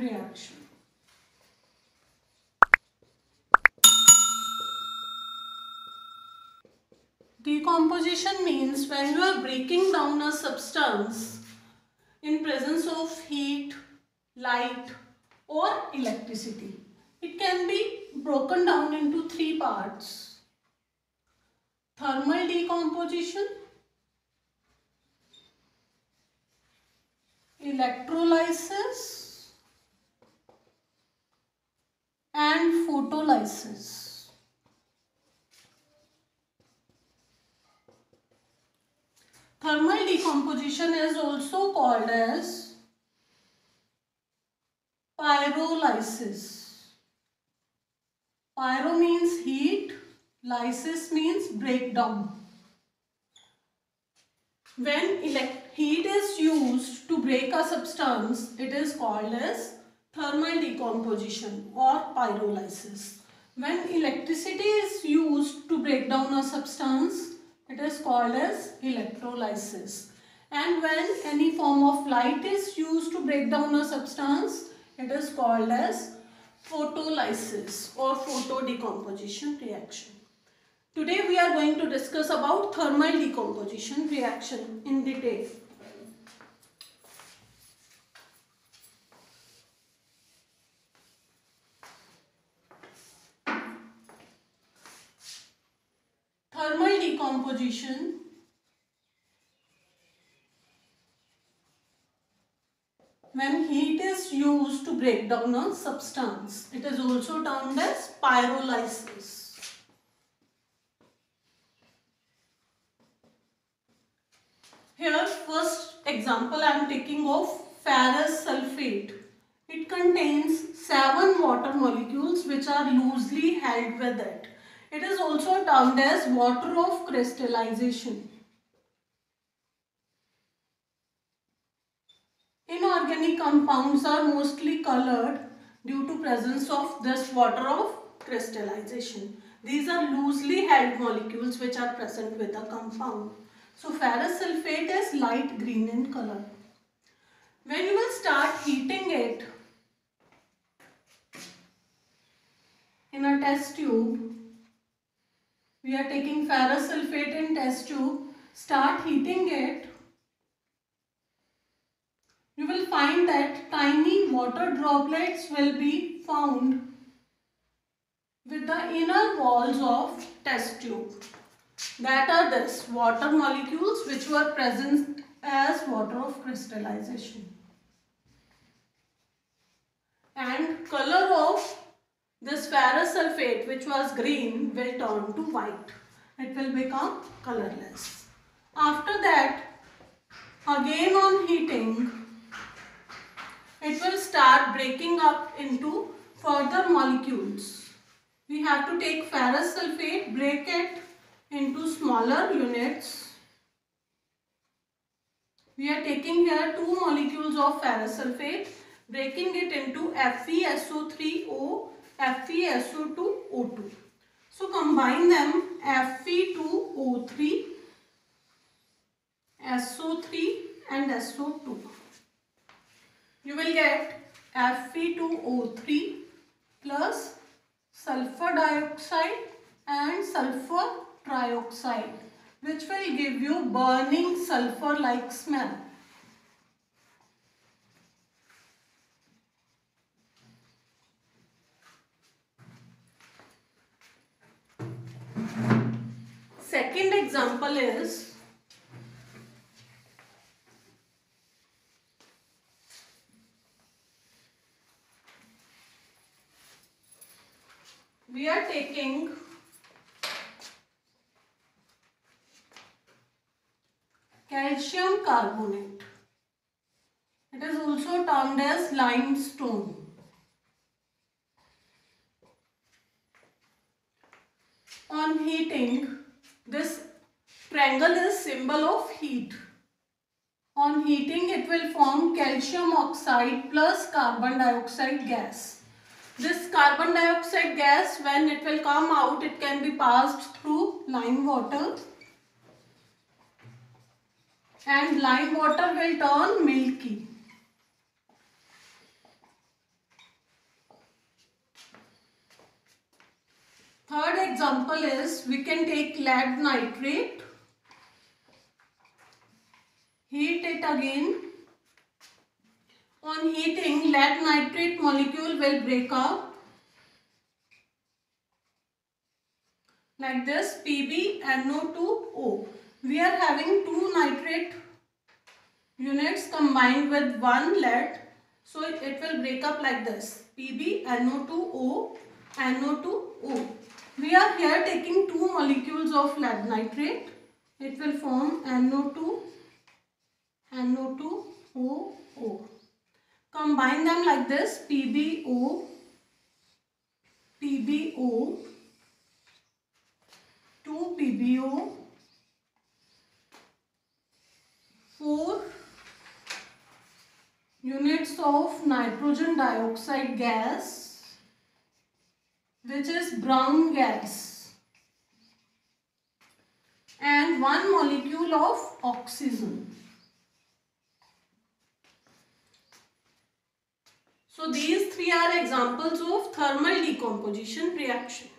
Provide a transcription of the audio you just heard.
reaction. Decomposition means when you are breaking down a substance in presence of heat, light or electricity. It can be broken down into three parts: thermal decomposition, electrolysis and photolysis. Thermal decomposition is also called as pyrolysis. Pyro means heat, lysis means breakdown. When heat is used to break a substance, it is called as thermal decomposition or pyrolysis. When electricity is used to break down a substance, it is called as electrolysis. And when any form of light is used to break down a substance, it is called as photolysis or photodecomposition reaction. Today we are going to discuss about thermal decomposition reaction in detail. Thermal decomposition when heat is used to break down a substance. It is also termed as pyrolysis. Here first example I am taking of ferrous sulfate. It contains 7 water molecules which are loosely held with it. It is also termed as water of crystallization. Inorganic compounds are mostly colored due to presence of this water of crystallization. These are loosely held molecules which are present with a compound. So ferrous sulfate is light green in color. When you will start heating it in a test tube, we are taking ferrous sulfate in test tube, start heating it, you will find that tiny water droplets will be found with the inner walls of test tube. That are this water molecules which were present as water of crystallization. And color of this ferrous sulfate which was green will turn to white. It will become colorless. After that, again on heating, it will start breaking up into further molecules. We have to take ferrous sulfate, break it into smaller units. We are taking here 2 molecules of ferrous sulfate, breaking it into FeSO3O, FeSO2O2. So combine them, Fe2O3, SO3 and SO2. You will get Fe2O3 plus sulfur dioxide and sulfur trioxide, which will give you burning sulfur like smell. Second example is we are taking calcium carbonate. It is also termed as limestone. On heating, this triangle is symbol of heat. On heating, it will form calcium oxide plus carbon dioxide gas. This carbon dioxide gas, when it will come out, it can be passed through lime water. And lime water will turn milky. example is, we can take lead nitrate, heat it again. On heating, lead nitrate molecule will break up like this, PbNO2O. We are having two nitrate units combined with one lead, so it will break up like this, PbNO2O, NO2O. We are here taking two molecules of lead nitrate. It will form NO2, NO2OO. Combine them like this, PbO, PbO, 2 PbO, 4 units of nitrogen dioxide gas, which is brown gas, and 1 molecule of oxygen. So these three are examples of thermal decomposition reaction.